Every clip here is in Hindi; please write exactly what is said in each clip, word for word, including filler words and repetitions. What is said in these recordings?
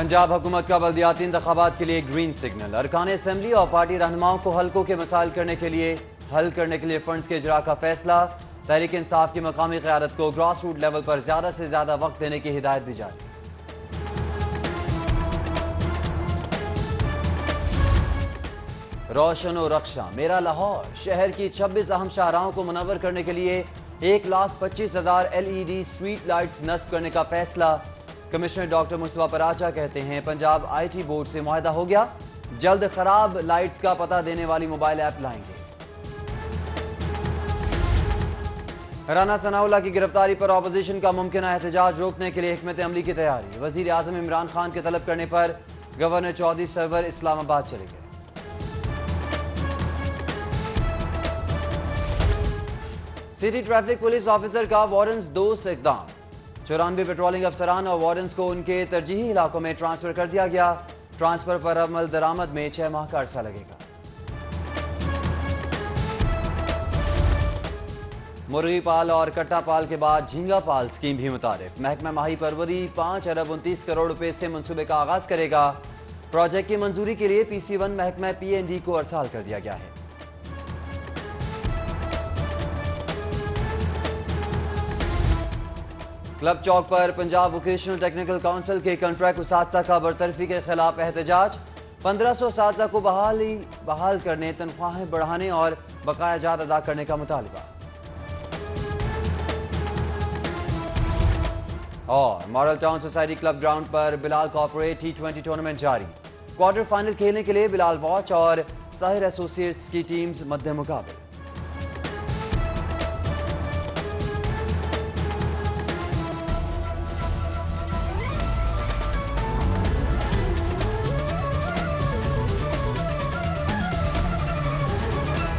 पंजाब हुकूमत का बल्दियाती इंतखाबात के लिए ग्रीन सिग्नल। अरकान असम्बली और पार्टी रहनुमाओं को हल्कों के मसाइल करने के लिए हल करने के लिए फंड्स के इजरा का फैसला। तहरीक इंसाफ की मकामी क़यादत को ग्रास रूट लेवल पर ज्यादा से ज्यादा वक्त देने की हिदायत भी जारी। रोशन और रक्षा मेरा लाहौर शहर की छब्बीस अहम शाहराहों को मुनव्वर करने के लिए एक लाख पच्चीस हजार L E D street lights नस्ब करने का फैसला। कमिश्नर डॉक्टर मुस्तफा पराचा कहते हैं पंजाब आई टी बोर्ड से मुआहदा हो गया, जल्द खराब लाइट्स का पता देने वाली मोबाइल ऐप लाएंगे। राना सनाउल्लाह की गिरफ्तारी पर अपोजिशन का मुमकिन एहतजाज रोकने के लिए हिकमत अमली की तैयारी। वजीर आजम इमरान खान के तलब करने पर गवर्नर चौधरी सरवर इस्लामाबाद चले गए। सिटी ट्रैफिक पुलिस ऑफिसर का वारंट्स दोस्त इकदाम। चौरानवे पेट्रोलिंग अफसरान और वारंट्स को उनके तरजीही इलाकों में ट्रांसफर कर दिया गया। ट्रांसफर पर अमल दरामद में छह माह का अरसा लगेगा। मुर्गी पाल और कट्टा पाल के बाद झींगा पाल स्कीम भी मुतारिफ। महकमा माही परवरी पांच अरब उनतीस करोड़ रुपए से मंसूबे का आगाज करेगा। प्रोजेक्ट की मंजूरी के लिए पी सी वन महकमा पी एन डी को अरसाल कर दिया गया है। क्लब चौक पर पंजाब वोकेशनल टेक्निकल काउंसिल के कॉन्ट्रैक्ट उसात्जा का बरतरफी के खिलाफ एहतजाज। पंद्रह सौ उसात्जा को बहाली बहाल करने, तनख्वाहें बढ़ाने और बकाया जात अदा करने का मुतालबा। और model town society club ground पर Bilal corporate T twenty tournament जारी। क्वार्टर फाइनल खेलने के लिए बिलाल वॉच और साहिर एसोसिएट्स की टीम्स मध्य मुकाबले।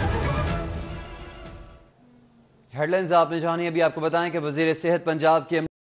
हेडलाइंस आपने जानी। अभी आपको बताएं कि वजीर सेहत पंजाब के